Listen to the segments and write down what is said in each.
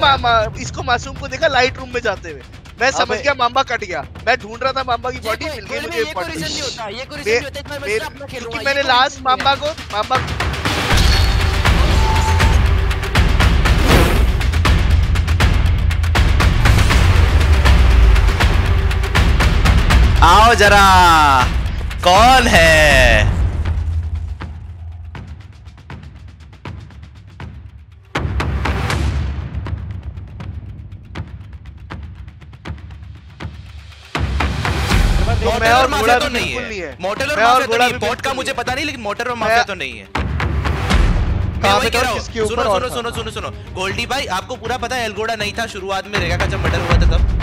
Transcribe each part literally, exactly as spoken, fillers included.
मा, मा, इसको मासूम को देखा लाइट रूम में जाते हुए, मैं समझ गया माम्बा कट गया। मैं ढूंढ रहा था माम्बा की बॉडी, मिल गई मुझे इम्पोर्टेंट, क्योंकि मैंने लास्ट माम्बा को माम्बा आओ जरा, कौन है? मोटर और माफिया तो नहीं है, मोटर और माफिया तो नहीं है, बॉट का मुझे पता नहीं, लेकिन मोटर और माफिया तो नहीं है। मैं वही कह रहा हूँ। सुनो सुनो सुनो सुनो सुनो गोल्डी भाई, आपको पूरा पता है एल्गोड़ा नहीं था शुरुआत में, रेगा का जब मर्डर हुआ था तब।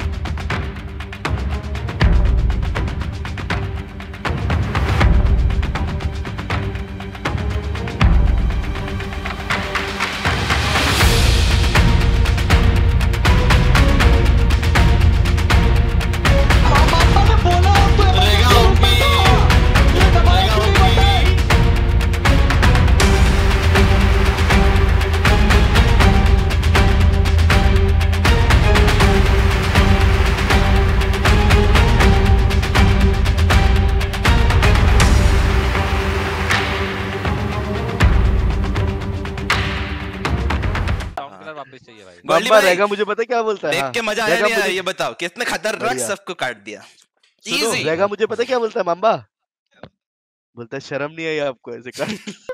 माम्बा रहेगा, मुझे पता क्या बोलता है, देख के मजा आया नहीं आया ये बताओ, कितने खतरनाक सबको काट दिया। इजी रहेगा, मुझे पता क्या बोलता है माम्बा, बोलता है शर्म नहीं आई आपको ऐसे कर।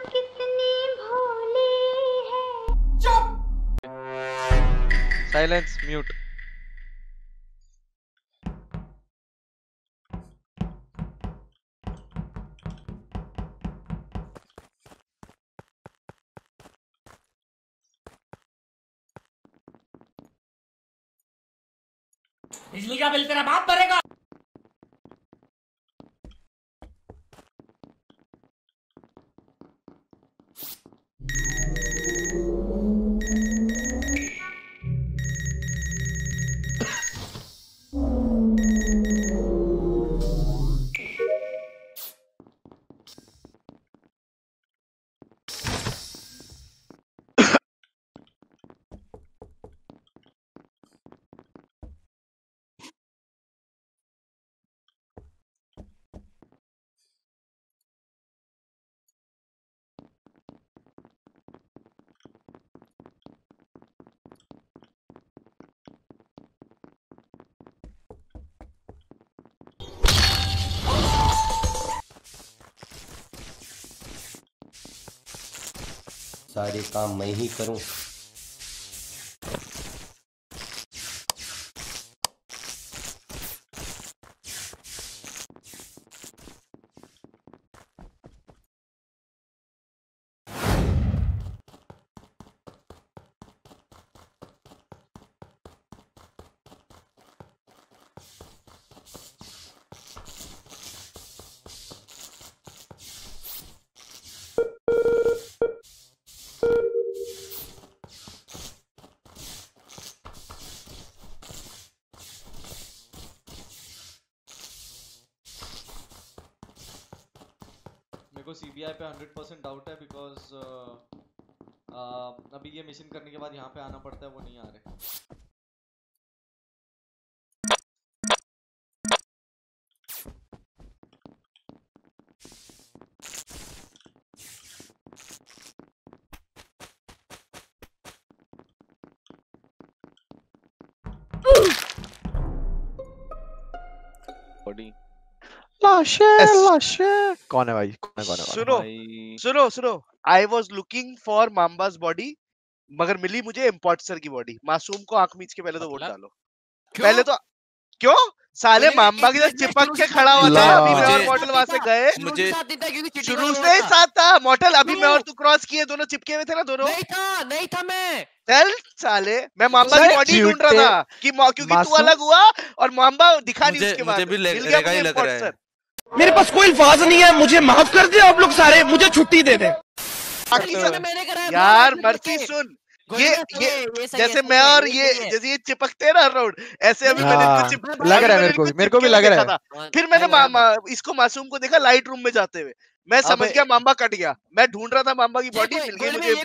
Silence mute. बिजली का बिल तेरा बाप भरेगा। सारे काम मैं ही करूं। मेरे को सीबीआई पे हंड्रेड परसेंट डाउट है, बिकॉज अभी ये मिशन करने के बाद यहाँ पे आना पड़ता है, वो नहीं आ रहे। बॉडी लाशे लाशे कौन है भाई, कौन है कौन है? सुनो सुनो सुनो, I was looking for Mamba's body, मगर मिली मुझे इम्पोर्टर की बॉडी। मासूम को आंख मीच के पहले तो वोट डालो। पहले तो क्यों साले माम्बा की तरह चिपक के खड़ा हुआ था। अभी मैं और मॉडल वहां से गए, मुझे शुरू से ही साथ था मॉडल। अभी मैं और तू क्रॉस किए, दोनों चिपके हुए थे ना दोनों। नहीं था नहीं था मैं। चल साले, मैं माम्बा की बॉडी ढूंढ रहा था कि क्योंकि तू अलग हुआ और माम्बा दिखा नहीं उसके बाद। मुझे भी लग रहा है मेरे पास कोई अल्फाज नहीं है, मुझे माफ कर दे आप लोग सारे, मुझे छुट्टी दे दे यार। मर्सी सुन, ये ये जैसे मैं और ये जैसे ये चिपकते हैं ना राउंड, ऐसे अभी मैंने लग रहा है मेरे को भी, मेरे को भी लग रहा है। फिर मैंने मा, मा, इसको मासूम को देखा लाइट रूम में जाते हुए, मैं समझ गया माम्बा कट गया, मैं ढूंढ रहा था माम्बा की बॉडी, मिल गई मुझे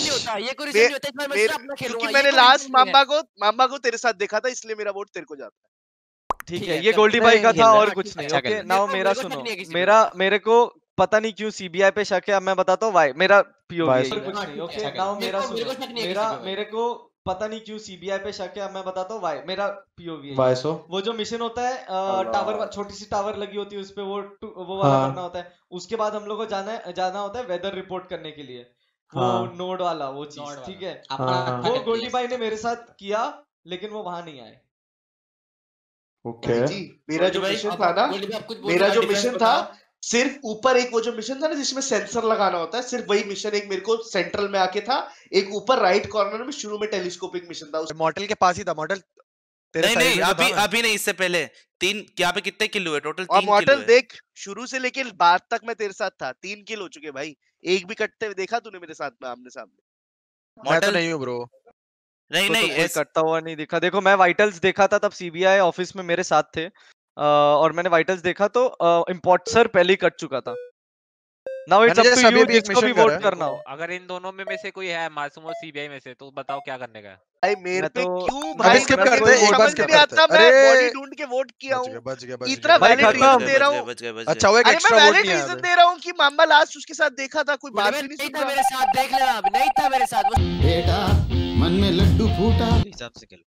क्योंकि मैंने लास्ट माम्बा को माम्बा को तेरे साथ देखा था, इसलिए मेरा वोट तेरे को जाता है। ठीक है, ये गोल्डी भाई का था और कुछ नहीं। ओके नाउ मेरा सुनो, मेरा मेरे को पता नहीं क्यों सीबीआई पे शक है, अब मैं बताता हूँ वाई। मेरा पीओवी कुछ नहीं। ओके नाउ मेरा सुनो, मेरा मेरे को पता नहीं क्यों सीबीआई पे शक है, अब मैं बताता हूँ वाई। मेरा पीओवी है। वाई सो वो जो मिशन होता है टावर, छोटी सी टावर लगी होती है उस पे, वो वो वाला करना होता है। उसके बाद हम लोग को जाना है जाना होता है वेदर रिपोर्ट करने के लिए, वो नोड वाला वो चीज, ठीक है। वो गोल्डी भाई ने मेरे साथ किया, लेकिन वो वहां नहीं आए। ओके मेरा जो मिशन था ना, मेरा जो मिशन था सिर्फ ऊपर एक वो जो मिशन था ना जिसमें सेंसर लगाना होता है, सिर्फ वही मिशन एक मेरे को सेंट्रल में आके था। एक ऊपर राइट कॉर्नर में शुरू में टेलीस्कोपिक मिशन था, उस मॉडल के पास ही था। मॉडल नहीं नहीं अभी अभी नहीं, इससे पहले तीन, यहाँ पे कितने किल हुए टोटल? तीन मॉडल देख, शुरू से लेके बाद तक मैं तेरे साथ था, तीन किल हो चुके भाई। एक भी कटते हुए देखा तूने मेरे साथ में आमने सामने? मैं तो नहीं हूँ ब्रो, नहीं तो नहीं तो कोई कटता हुआ नहीं दिखा। देखो मैं वाइटल्स देखा था, तब सीबीआई ऑफिस में मेरे साथ थे, आ, और मैंने वाइटल्स देखा तो इम्पोर्टर पहले ही कट चुका था। Now it's up to you जिसको भी वोट करना हो। अगर इन दोनों में में से कोई है, मासूम और सीबीआई में से, तो बताओ क्या करने का है? भाई मेरे पे तो क्यों भाई स्किप करते हैं, एक बार समझ नहीं आता, मैं बॉडी ढूंढ के वोट किया हूं, इतना वैलिड रीजन दे रहा हूं। अच्छा वो एक एक्स्ट्रा वोट नहीं है, रीजन दे रहा हूं कि मामा लास्ट उसके साथ देखा था, कोई बात भी नहीं सुन रहा। मेरे साथ देख लेना, अब नहीं था मेरे साथ बेटा, मन में लड्डू फूटा हिसाब से खेलो।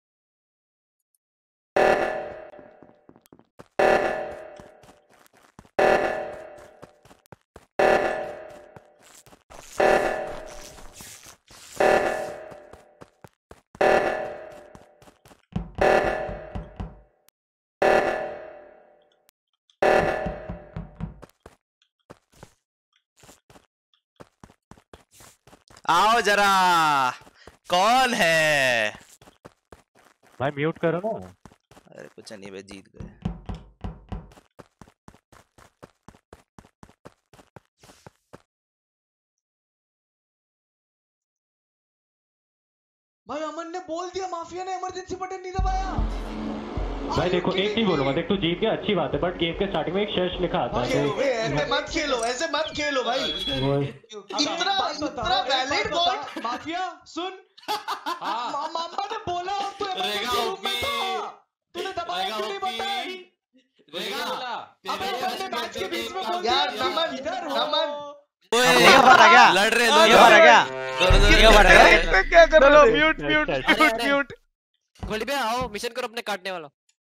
आओ जरा, कौन है भाई? म्यूट करो ना। अरे कुछ नहीं भाई, जीत गए। भाई अमन ने बोल दिया, माफिया ने इमरजेंसी बटन नहीं दबाया। भाई देखो एक नहीं बोलूंगा, देख तू जीत गया अच्छी बात है, बट गेम के स्टार्टिंग में एक शेष लिखा आता है। ऐसे मत खेलो, ऐसे मत खेलो भाई। इतना इतना वैलिड वोट। माफिया सुन, मामा ने बोला तू तूने दबाया क्यों नहीं बटन? अबे मैच के बीच में यार नमन नमन लड़ रहे लोग, ये बार क्या ये बार क्या कर रहे हो? Mute mute mute mute. Goldie भाई आओ, मिशन करो अपने काटने वाला।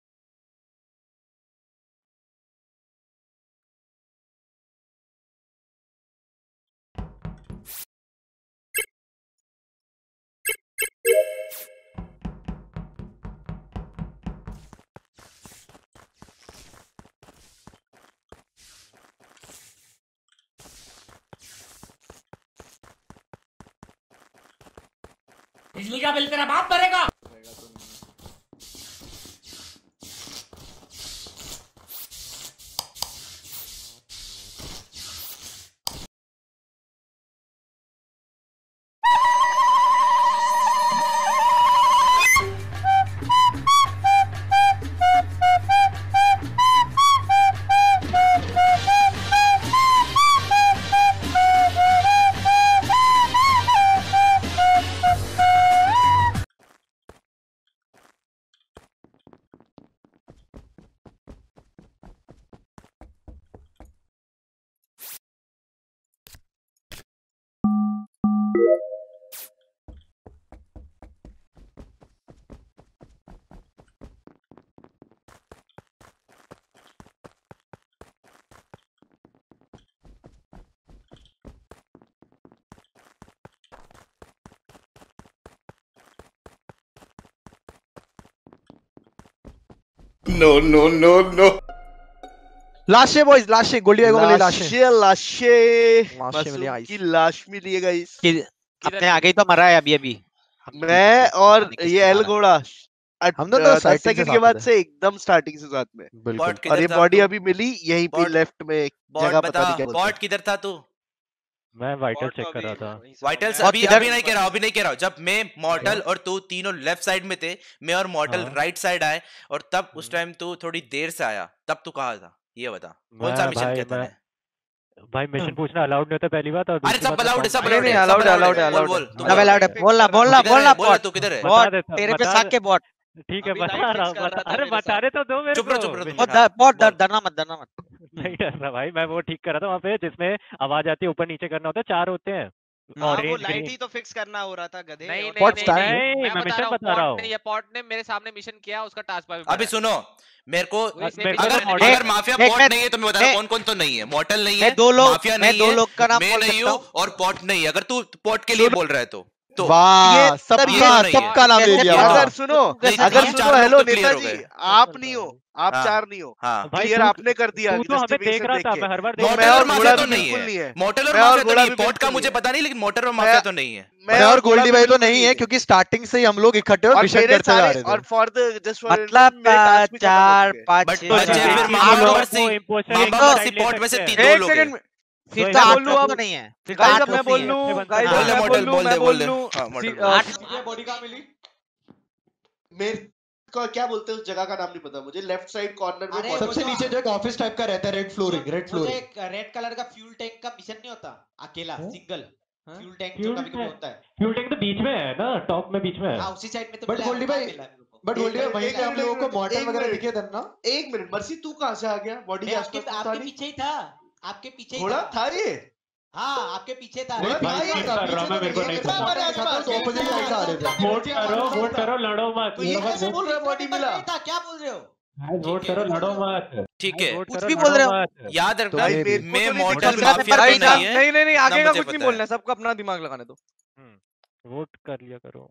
बिजली का बिल तेरा बाप भरेगा। नो नो नो नो लाशे बॉयज, लाशे गोल्डी भाई को मिली लाशे, लाशे लाशे मिली आइस की लाश मिली है गाइस। अपने आगे ही तो मरा है अभी अभी। मैं और ये एल घोड़ा हम दोनों दस सेकंड के बाद से एकदम स्टार्टिंग से साथ में, और ये बॉडी अभी मिली यहीं पे लेफ्ट में एक जगह, पता नहीं क्या। बॉट किधर था तू? मैं वाइटल चेक कर रहा था। वाइटल्स अभी अभी नहीं कह रहा हूं, अभी नहीं कह रहा हूं। जब मैं मॉर्टल और तू तीनों लेफ्ट साइड में थे, मैं और मॉर्टल राइट साइड आए, और तब उस टाइम तू थोड़ी देर से आया, तब तू कहाँ था ये बता? कौन सा मिशन किया तूने? भाई मिशन पूछना अलाउड नहीं होता पहली बात। और अरे सब अलाउड है, सब नहीं अलाउड है, अलाउड है, अलाउड है, सब अलाउड है। बोलना बोलना बोलना बोल तू किधर है? बॉट तेरे पे साक के बॉट। ठीक है बता रहा हूँ, अरे बता रहे तो दो मेरे चुप रहो, चुप रहो। बॉट डरना मत, डरना मत। नहीं डर रहा भाई, मैं वो ठीक कर रहा था वहाँ पे जिसमें आवाज आती है, ऊपर नीचे करना होता है, चार होते हैं। और वो लाइट ही तो फिक्स करना हो रहा था गधे। नहीं नहीं नहीं मैं मिशन बता रहा हूँ। ये पॉट ने मेरे सामने मिशन किया, उसका टास्क पर अभी सुनो मेरे को, मेरे अगर अगर माफिया पॉट नहीं है तो मैं बता रहा हूँ कौन कौन तो नहीं है। मॉर्टल नहीं है, दो लोग, माफिया नहीं दो लोग का नाम मैं नहीं हूँ और पॉट नहीं है। अगर तू पॉट के लिए बोल रहा है तो तो वाह सबका सबका नाम ले लिया। अगर सुनो अगर सुनो हेलो नेताजी, आप नहीं हो, आप चार नहीं हो, क्लियर आपने कर दिया। तू तो हमें देख रहा था, मैं हर बार देख मोटर और माफिया तो नहीं है, मोटर और माफिया तो नहीं। पॉट का मुझे पता नहीं, लेकिन मोटर और माफिया तो नहीं है। मैं और गोल्डी भाई तो नहीं है, क्योंकि स्टार्टिंग से ही हम लोग इकट्ठे और मिशन करते जा रहे थे। और फॉर द जस्ट फॉर मतलब चार पाँच बट बच्चे फिर मामा से मामा से पॉट में से तीन लोग हैं। फिर तो आठ लोग नहीं है। फिर गाइस अब मैं बोल लूं, गाइस बोल दे मॉडल, बोल दे बोल दे। हां मॉडल ये बॉडी कहां मिली? मेरे को क्या बोलते हैं उस जगह का नाम नहीं पता मुझे। लेफ्ट साइड कॉर्नर में सबसे नीचे जो एक ऑफिस टाइप का रहता है, रेड फ्लोरिंग, रेड फ्लोरिंग। मुझे एक रेड कलर का फ्यूल टैंक का मिशन नहीं होता अकेला सिंगल फ्यूल टैंक जो कभी कभी होता है। फ्यूल टैंक तो बीच में है ना, टॉप में बीच में है। हां उसी साइड में तो। बट गोल्डी भाई बट गोल्डी भाई वहीं पे हम लोगों को मॉडल वगैरह दिखे थे ना। एक मिनट मर्सी, तू कहां से आ गया? बॉडी के आसपास था, आपके पीछे ही था, आपके पीछे ही थोड़ा था ये। हाँ आपके पीछे था। भाई चीट कर रहा मैं, मेरे को नहीं पता। ऑपोजिट साइड से आ रहे थे। वोट करो, वोट करो, लड़ो मत। तो ये कैसे बोल रहा है बॉडी मिला? क्या बोल रहे हो? वोट करो, लड़ो मत। ठीक है, कुछ भी बोल रहे हो। याद रखना मैं तो मॉडल माफिया तो नहीं है। नहीं नहीं नहीं आगे का कुछ नहीं बोलना है, सबको अपना दिमाग लगाने दो। वोट कर लिया करो।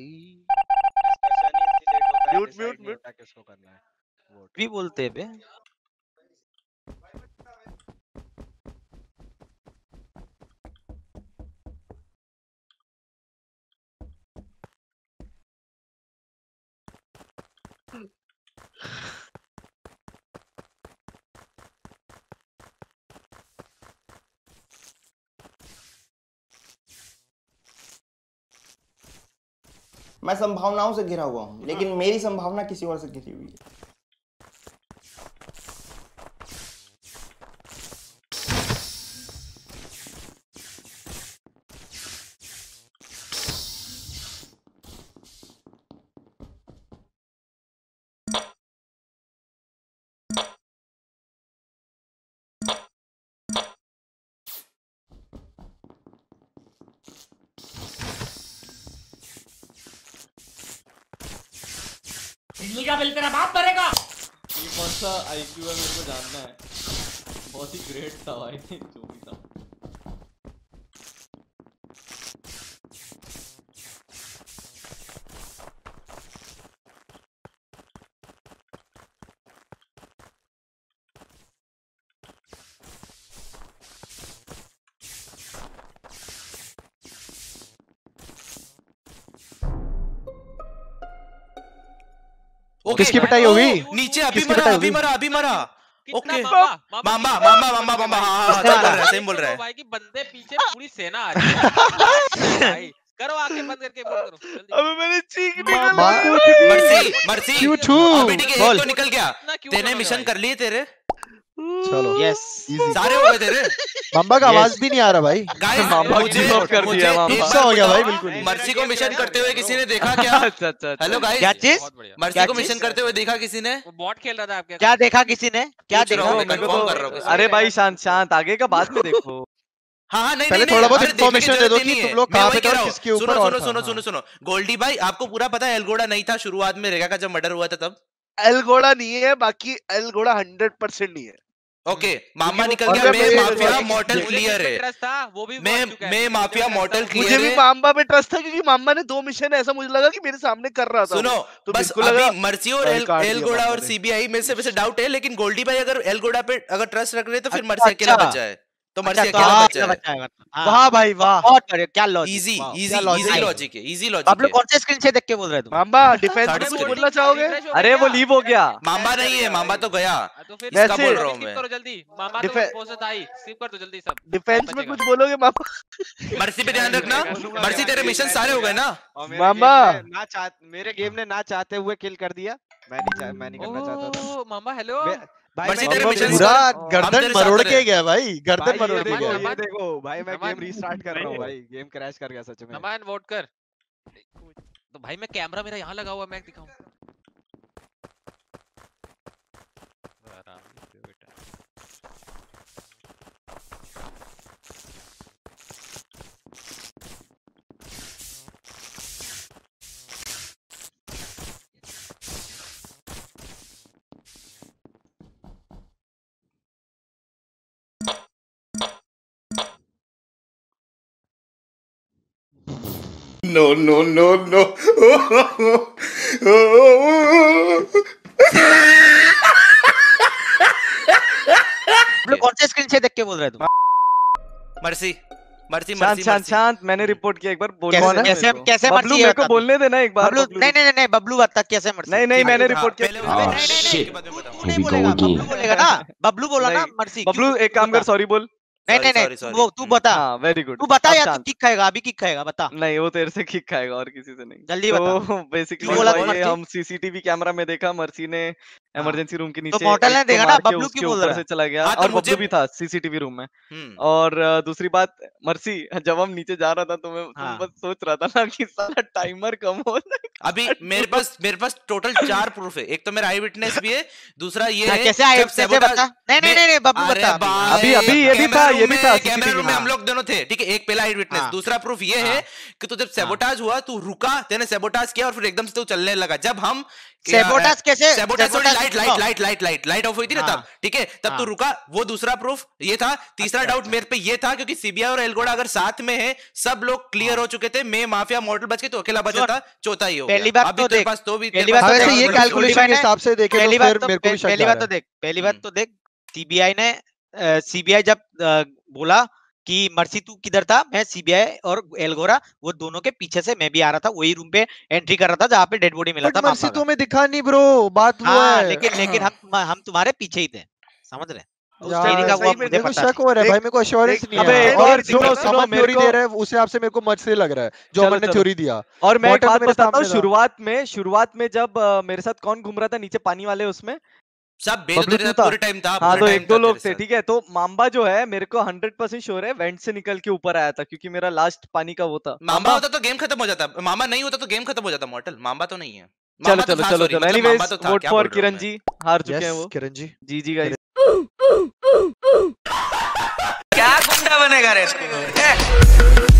म्यूट म्यूट म्यूट किसको करना है? वोट भी बोलते हैं बे। मैं संभावनाओं से घिरा हुआ हूँ, लेकिन मेरी संभावना किसी और से घिरी हुई है। बिजली का बिल तेरा बाप भरेगा। ये कौन सा आईक्यू है मेरे को जानना है। बहुत ही ग्रेट था भाई जो भी था। किसकी पिटाई होगी? नीचे अभी मरा, अभी मरा, अभी मरा। ओके मामा मामा मामा मामा हाँ हाँ बोल रहा है, सेम बोल रहा है भाई कि बंदे पीछे पूरी सेना आ रही है भाई। करो आंखें बंद करके बोल करो जल्दी। अबे मैंने चीख निकाला। मर्सी मर्सी क्यों छू? अभी ठीक है, एक तो निकल गया। तेने मिशन कर लिए तेरे। चलो यस सारे हो गए तेरे। मामा का आवाज भी नहीं आ रहा भाई। गाइस मामा मुझे कर दिया, मामा गुस्सा हो गया भाई बिल्कुल। मर्सी को मिशन करते हुए किसी ने देखा क्या? अच्छा अच्छा हेलो गाइस, क्या चीज? मर्सी को मिशन करते हुए देखा किसी ने? वो बॉट खेल रहा था आपके। क्या देखा किसी ने? क्या पूछ रहा देखा? हूँ, मैं कंफर्म कर रहा हूँ। अरे भाई शांत शांत, आगे का बाद में देखो। हाँ हाँ नहीं पहले नहीं थोड़ा बहुत अरे इन्फॉर्मेशन देखने की दे दो जरूरत कि नहीं तुम है। लोग मैं कहाँ वही पे थे कह और रहा हूँ। किसके ऊपर। सुनो और सुनो सुनो सुनो सुनो गोल्डी भाई, आपको पूरा पता है एलगोड़ा नहीं था शुरुआत में रेगा का जब मर्डर हुआ था तब? एलगोड़ा नहीं है, बाकी एलगोड़ा हंड्रेड परसेंट नहीं है। ओके मामा निकल गया, मैं माफिया मॉडल क्लियर है। मैं मैं माफिया मॉडल क्लियर मुझे भी मामा पे ट्रस्ट था क्योंकि मामा ने दो मिशन ऐसा मुझे लगा कि मेरे सामने कर रहा था। सुनो तो बस अभी मर्सी और एलगोड़ा और सीबीआई में से वैसे डाउट है, लेकिन गोल्डी भाई अगर एलगोड़ा पे अगर ट्रस्ट रख रहे तो फिर मर्सी अकेला बचा है। तो मर्सी अकेला बचा है। वाह भाई वाह, बहुत बढ़िया। क्या logic, easy easy easy logic है, इजी लॉजिक। आप लोग कौन से स्क्रीन से देख के बोल रहे थे? मामा डिफेंस में कुछ बोलना चाहोगे? अरे वो लीव हो गया। मामा नहीं है, मामा तो गया। तो फिर इसका बोल रहा हूँ मैं। करो जल्दी, मामा तो पोस्ट आई, स्किप कर दो जल्दी सब। डिफेंस में कुछ बोलोगे मामा? मर्सी पे ध्यान रखना। मर्सी तेरे मिशन सारे हो गए ना? मामा ना चाह मेरे गेम ने ना चाहते हुए किल कर दिया। मैं नहीं चाह मैं नहीं करना चाहता था। मामा हेलो। मर्सी तेरे मिशन पूरा गर्दन मरोड़ के गया भाई, गर्दन मरोड़ के गया। ये देखो भाई मैं गेम रीस्टार्ट कर रहा हूँ भाई, गेम क्रैश कर गया सच में। नमन वोट कर। तो भाई मैं कैमरा मेरा यहाँ लगा हुआ, मैं दिखाऊं? No, no, no, no. कौन से स्क्रीन से देख के बोल रहे तुम? मर्सी मर्सी शांत मर्सी शांत शांत, मैंने रिपोर्ट किया एक बार। बोलने कैसे देना कैसे मेरे को। कैसे बबलू मर्सी मेरे को बोलने देना एक बार। बबलू नहीं नहीं नहीं बबलू बता कैसे मर्सी। नहीं नहीं मैंने रिपोर्ट किया। नहीं नहीं तू नहीं बोलेगा, बबलू बोलेगा ना। बबलू बोला ना मर्सी। बबलू एक काम कर, सॉरी बोल। नहीं नहीं नहीं वो तू बता। हाँ वेरी गुड। तू बता यार, तू किक खाएगा अभी, किक खाएगा बता। नहीं वो तेरे से किक खाएगा और किसी से नहीं। जल्दी बता। तो बेसिकली बोला ये हम सीसीटीवी कैमरा में देखा, मर्सी ने इमरजेंसी रूम के नीचे तो मॉर्टल ने देखा ना, बब्लू क्यों बोल रहा है? से चला गया और बब्लू भी था सीसीटीवी रूम में। और दूसरी बात मर्सी, जब हम नीचे जा रहा था तो मैं बस सोच रहा था ना कि साला टाइमर कम हो। अभी मेरे पास मेरे पास टोटल चार प्रूफ है। एक तो मेरा आई विटनेस भी है, दूसरा ये है कैसे आई कैसे बता। नहीं नहीं नहीं बब्लू बता। अभी अभी ये भी था, ये भी था कैमरा रूम में हम लोग दोनों थे, ठीक है। एक पहला आई विटनेस, दूसरा प्रूफ ये है कि तू जब सैबोटाज हुआ तू रुका, तेने सैबोटाज किया और फिर एकदम से तू चलने लगा। जब हम सैबोटाज कैसे? Sabotage light light light light light light off हुई थी ना तब, ठीक है, तब तू रुका। वो दूसरा प्रूफ ये था। तीसरा डाउट मेरे पे ये था क्योंकि सीबीआई और एल्गोड़ा अगर साथ में है, सब लोग क्लियर हो चुके थे, मैं माफिया मॉडल बच के तो अकेला बचा था, चौथा ही हो गया। पहली बात तो देख, पास तो भी पहली बात तो ये कैलकुलेशन के हिसाब से देखे तो फिर मेरे को भी शक पहली बात तो देख पहली बात तो देख सीबीआई ने सीबीआई जब बोला कि मर्सी तू किधर था, मैं सीबीआई और एल्गोरा वो दोनों के पीछे से मैं भी आ रहा था, वही रूम पे एंट्री कर रहा था जहाँ पे डेड बॉडी मिला था। मर्सी तो मैं दिखा नहीं ब्रो, बात वो हाँ, है। लेकिन लेकिन हम हम तुम्हारे पीछे ही थे, समझ रहे? उस का वो मुझे पता शक हो रहा है भाई, मेरे को एश्योरेंस नहीं है। है। और जो सुनो सुनो थ्योरी दे रहा है उस हिसाब से मेरे को मर्सी लग रहा है जो हमने थ्योरी दिया। और मैं एक बात बताता हूँ, शुरुआत में शुरुआत में जब मेरे साथ कौन घूम रहा था नीचे पानी वाले, उसमें सब पूरे टाइम था। हाँ तो एक दो लोग थे, ठीक है। तो माम्बा जो है मेरे को हंड्रेड परसेंट श्योर है वेंट से निकल के ऊपर आया था, क्योंकि मेरा लास्ट पानी का वो था। माम्बा होता तो गेम खत्म हो जाता, मामा नहीं होता तो गेम खत्म हो जाता। मॉर्टल माम्बा तो नहीं है। चलो चलो चलो चलो anyways vote for Kiran ji, हार चुके हैं वो। किरण जी जी जी गाइस। क्या गुंडा बनेगा रे इसको।